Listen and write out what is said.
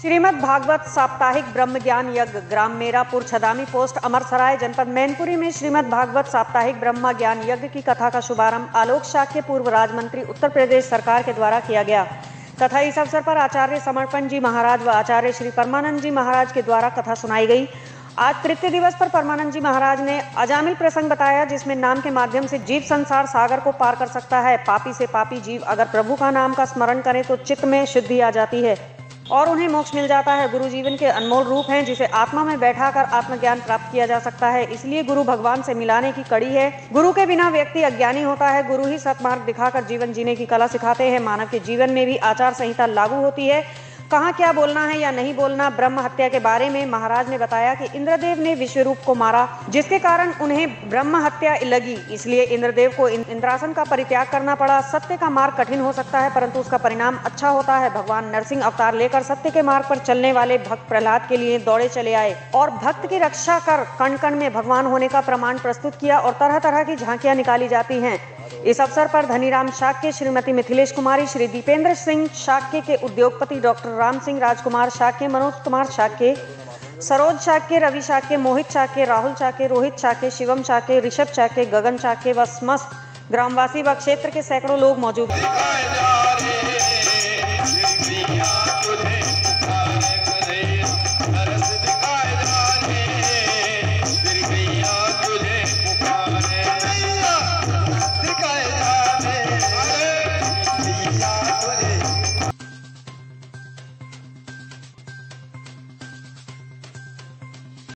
श्रीमद् भागवत साप्ताहिक ब्रह्म ज्ञान यज्ञ ग्राम मेरापुर छदामी पोस्ट अमरसराय जनपद मैनपुरी में श्रीमद् भागवत साप्ताहिक ब्रह्म ज्ञान यज्ञ की कथा का शुभारंभ आलोक शाक्य पूर्व राज्य मंत्री उत्तर प्रदेश सरकार के द्वारा किया गया तथा इस अवसर पर आचार्य समर्पण जी महाराज व आचार्य श्री परमानंद जी महाराज के द्वारा कथा सुनाई गई। आज तृतीय दिवस पर परमानंद जी महाराज ने अजामिल प्रसंग बताया, जिसमें नाम के माध्यम से जीव संसार सागर को पार कर सकता है। पापी से पापी जीव अगर प्रभु का नाम का स्मरण करे तो चित्त में शुद्धि आ जाती है और उन्हें मोक्ष मिल जाता है। गुरु जीवन के अनमोल रूप हैं, जिसे आत्मा में बैठाकर आत्मज्ञान प्राप्त किया जा सकता है। इसलिए गुरु भगवान से मिलाने की कड़ी है। गुरु के बिना व्यक्ति अज्ञानी होता है। गुरु ही सत्मार्ग दिखाकर जीवन जीने की कला सिखाते हैं। मानव के जीवन में भी आचार संहिता लागू होती है। कहाँ क्या बोलना है या नहीं बोलना। ब्रह्म हत्या के बारे में महाराज ने बताया कि इंद्रदेव ने विश्वरूप को मारा, जिसके कारण उन्हें ब्रह्म हत्या लगी। इसलिए इंद्रदेव को इंद्रासन का परित्याग करना पड़ा। सत्य का मार्ग कठिन हो सकता है, परंतु उसका परिणाम अच्छा होता है। भगवान नरसिंह अवतार लेकर सत्य के मार्ग पर चलने वाले भक्त प्रहलाद के लिए दौड़े चले आए और भक्त की रक्षा कर कण कण में भगवान होने का प्रमाण प्रस्तुत किया और तरह तरह की झांकियां निकाली जाती हैं। इस अवसर पर धनीराम शाक्य, श्रीमती मिथिलेश कुमारी, श्री दीपेंद्र सिंह शाक्य के उद्योगपति डॉक्टर राम सिंह, राजकुमार शाक्य, मनोज कुमार शाक्य, सरोज शाक्य, रवि शाक्य, मोहित शाक्य, राहुल शाक्य, रोहित शाक्य, शिवम शाक्य, ऋषभ शाक्य, गगन शाक्य व समस्त ग्रामवासी व क्षेत्र के सैकड़ों लोग मौजूद हैं।